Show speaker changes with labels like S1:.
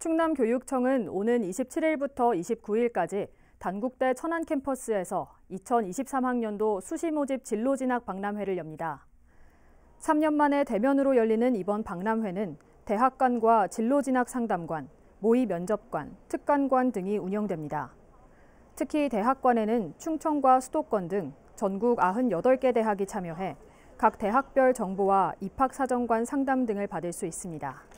S1: 충남교육청은 오는 27일부터 29일까지 단국대 천안 캠퍼스에서 2023학년도 수시 모집 진로 진학 박람회를 엽니다. 3년 만에 대면으로 열리는 이번 박람회는 대학관과 진로 진학 상담관, 모의 면접관, 특관관 등이 운영됩니다. 특히 대학관에는 충청과 수도권 등 전국 98개 대학이 참여해 각 대학별 정보와 입학사정관 상담 등을 받을 수 있습니다.